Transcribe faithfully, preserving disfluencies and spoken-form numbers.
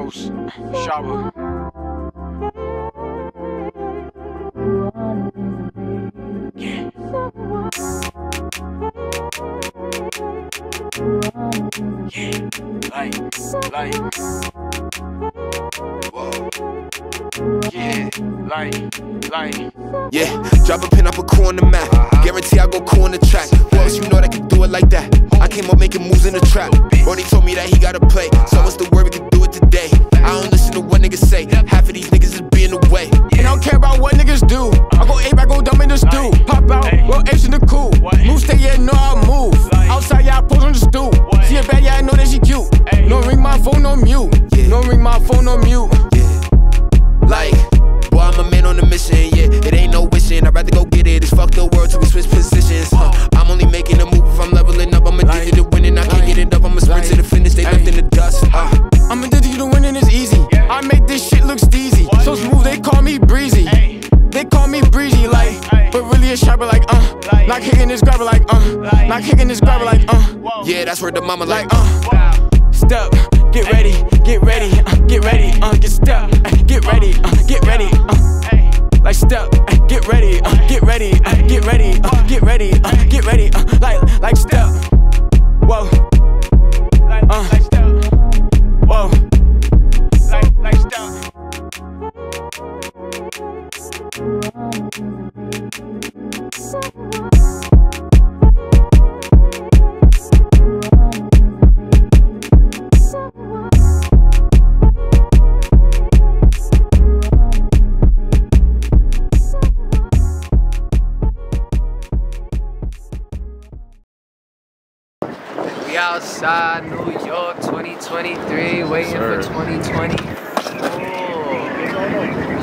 Ghost, Shower. Yeah. Yeah, like, like, whoa. Yeah, like, like. Yeah, drop a pin, I put crew on the map. Uh-huh. Guarantee I go cool on the track. Who else you know that can do it like that? I came up making moves in the trap. Brody told me that he gotta play, so what's the word, we can do it today. I don't listen to what niggas say, half of these niggas is being the way. And I don't care about what niggas do. I go ape, I go dumb in the stew. Pop out, roll apes in the cool. Move stay, yeah, know I move. Outside, yeah, I pose on the stoop. See a bad, yeah, I know that she cute. No ring my phone, no mute. No ring my phone, no mute. Like, boy, I'm a man on a mission, yeah. It ain't no wishing, I'd rather go get it. It's fuck the world till we switch positions, huh? I'm only making a move if I'm leveling up. I'm addicted to winning, I can't get it up. I'm a sprint to the finish, they left in the dust, uh. I'm addicted to winning, it's easy. I make this shit look steezy. So smooth, they call me breezy. They call me breezy, like, but really it's sharper, like, uh. Not kicking this grabber, like, uh. Not kicking this grabber, like, uh. Yeah, that's where the mama like, uh. Step, get ready, get ready, uh, get ready, uh, get step, uh, get ready, uh, get ready, uh, like step, uh, get ready, uh, get ready, uh, get ready, uh, get ready, uh, get ready, uh, like, like step, whoa, uh, whoa, like, like step. We outside New York twenty twenty-three, waiting Sir. for twenty twenty. Oh.